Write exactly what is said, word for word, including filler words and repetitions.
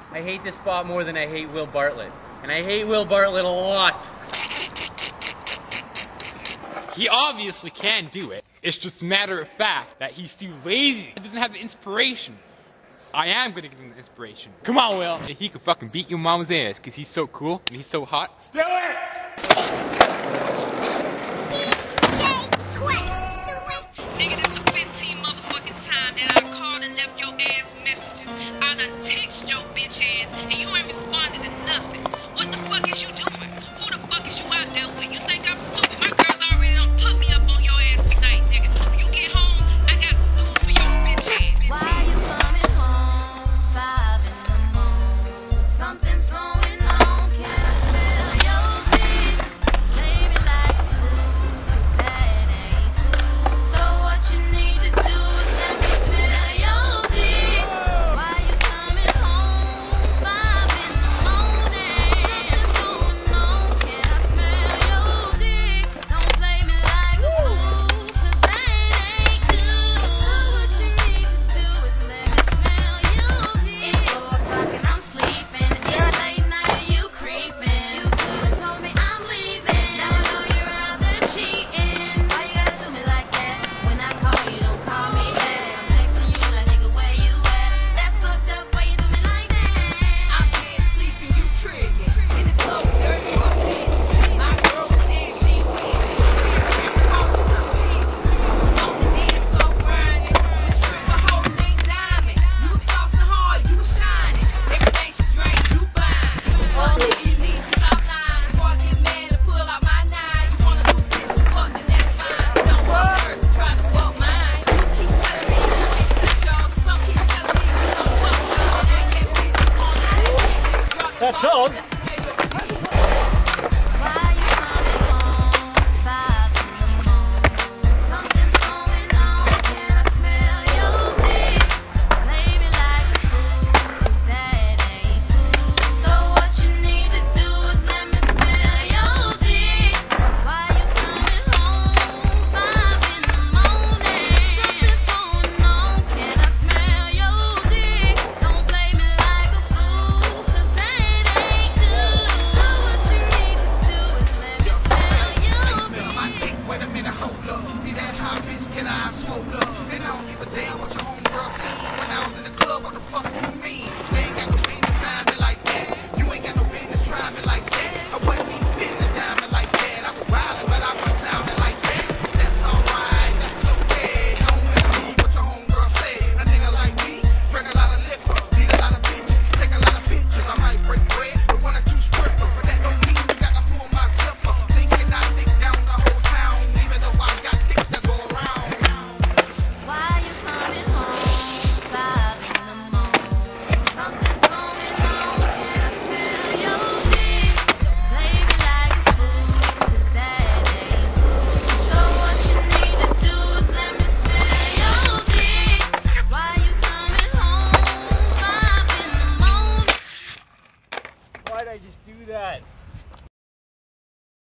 I hate this spot more than I hate Will Bartlett. And I hate Will Bartlett a lot. He obviously can do it. It's just a matter of fact that he's too lazy. He doesn't have the inspiration. I am gonna give him the inspiration. Come on, Will. And he could fucking beat your mama's ass because he's so cool and he's so hot. Do it! Nigga, this the fifteenth motherfucking time that I called and left your ass messages. I done text your bitch ass and you ain't responded to nothing. What the fuck is you doing? Who the fuck is you out there with? You think I'm stupid? My girls already done put me up on your ass tonight, nigga. When you get home, I got some news for your bitch ass. Why you coming home? Five in the morning. Something's going on. Can I smell your dick? Baby, like a fool, 'cause that ain't cool. So what you need to do is let me smell your dick. Why you coming home? Five in the morning. Something's going on. Can I smell your dick? Don't play me like a fool, 'cause that ain't cool. So what you need to do is let me smell your dick. It's four o'clock and I'm sleeping. It's late night and you creeping. You could've told me I'm leaving. Now I know you're out there cheating. Why you gotta do me like that? When I call you, don't call me back. I'm texting you like, nigga, where you at? That's fucked up. Why you do me like that? I can't sleep and you triggering. In the club, dirty my bitches. My girl was there, she with me. Oh, she took pictures. She's on the dance floor grinding. The stripper holding they diamond. You was tossing hard, you was shining. Everything she drank, you buying. Oh, nigga, you need to stop lying. Before I get mad and pull out my nine. You wanna do this, you fuck, then that's fine. Don't fuck hers and try to fuck mine. You keep telling me you ain't touch y'all, but some keep telling me you don't fuck y'all. And I can't be the one that drop the That ball dog?